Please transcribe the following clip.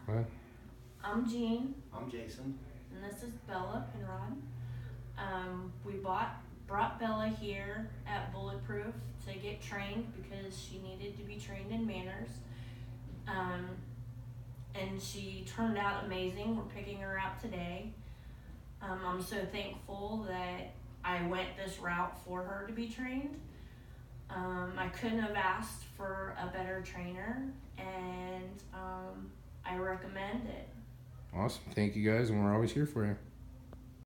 What? I'm Jean, I'm Jason. and this is Bella Penrod. We brought Bella here at Bulletproof to get trained because she needed to be trained in manners. Um, and she turned out amazing. We're picking her out today. I'm so thankful that I went this route for her to be trained. I couldn't have asked for a better trainer, and I recommend it. Awesome. Thank you guys, and we're always here for you.